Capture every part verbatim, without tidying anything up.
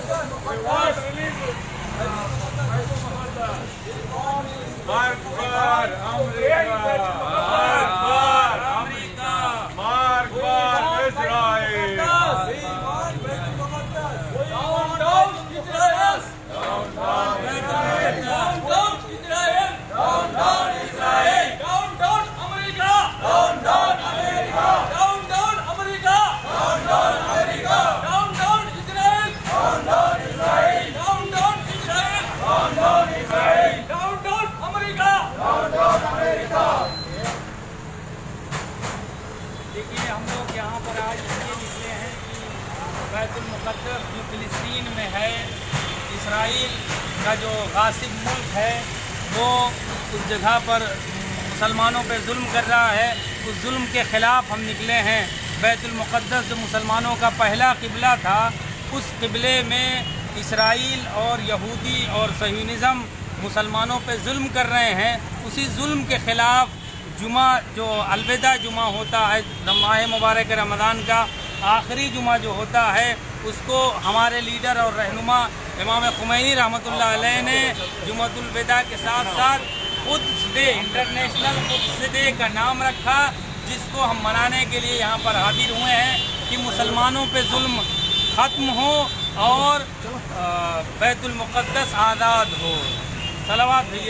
देखिए, हम लोग यहाँ पर आज इसलिए निकले हैं कि बैतुल मुक़द्दस जो फ़िलिस्तीन में है, इसराइल का जो गासिब मुल्क है, वो उस जगह पर मुसलमानों पे जुल्म कर रहा है। उस जुल्म के ख़िलाफ़ हम निकले हैं। बैतुल मुक़द्दस जो मुसलमानों का पहला क़िबला था, उस क़िबले में इसराइल और यहूदी और सह्यूनिज़्म मुसलमानों पे जुल्म कर रहे हैं। उसी जुल्म के ख़िलाफ़ जुमा जो अलविदा जुमा होता है, माह मुबारक रमज़ान का आखिरी जुमा जो होता है, उसको हमारे लीडर और रहनुमा इमाम खुमैनी रहमतुल्लाह अलैह ने जुमातुल विदा के साथ साथ Quds day, international Quds day का नाम रखा, जिसको हम मनाने के लिए यहाँ पर हाजिर हुए हैं कि मुसलमानों पे जुल्म ख़त्म हो और बैतुल मुक़द्दस आज़ाद हो। सलावत भेजिए।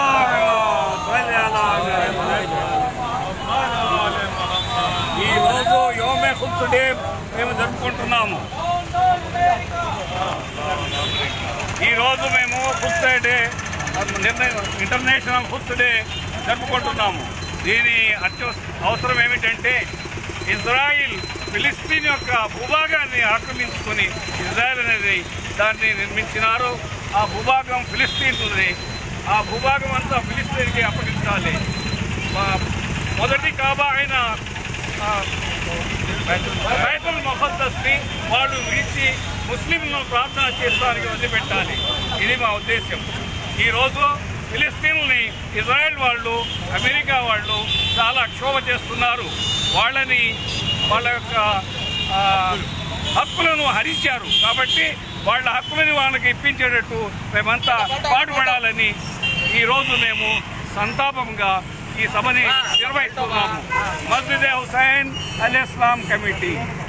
ఈరోజు యోమే ఖుద్స్ డే మేము జరుపుకుంటున్నాము. ఈరోజు మేము Quds day international Quds day జరుపుకుంటున్నాము. దీని అత్య అవసరం ఏమిటంటే ఇజ్రాయిల్ ఫిలిస్తీన్ యొక్క భూభాగాన్ని ఆక్రమించుకొని ఇజ్రాయెల్ అనేది దాన్ని నిర్మించినారు. ఆ భూభాగం ఫిలిస్తీన్ ఉంది. ఆ భూభాగం అంతా ఫిలిస్తీన్కి అప్పగించాలి. మొదటి కాబా అయిన బైతుల్ ముఖద్దస్ని వాళ్ళు విడిచి ముస్లింలను ప్రార్థన చేయడానికి వదిలిపెట్టాలి. ఇది మా ఉద్దేశం. ఈరోజు ఫిలిస్తీన్ని ఇజ్రాయెల్ వాళ్ళు, అమెరికా వాళ్ళు చాలా క్షోభ చేస్తున్నారు. వాళ్ళని వాళ్ళ యొక్క హక్కులను హరించారు. కాబట్టి వాళ్ళ హక్కులని వాళ్ళకి ఇప్పించేటట్టు మేమంతా పాటుపడాలని ఈరోజు మేము సంతాపంగా ఈ సభని నిర్వహిస్తున్నాము. మస్జిద్ హుసైన్ అల్ ఇస్లాం కమిటీ.